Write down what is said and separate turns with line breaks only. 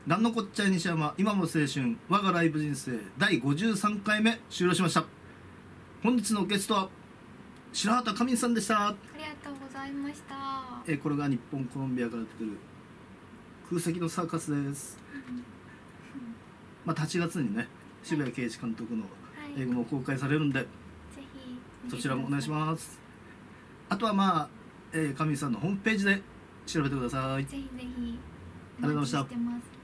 なんのこっちゃい西山今も青春我がライブ人生第53回目終了しました。本日のゲストは白畑かみんさんでした。
ありがとうございました。
これが日本コロンビアから出てる空席のサーカスです。まあ8月にね渋谷圭一監督の映画も公開されるんで、
ぜひ
そちらもお願いします。あとはまあかみんさんのホームページで調べてください。
ぜひぜひ
ありがとうございました。
お待ちしてます。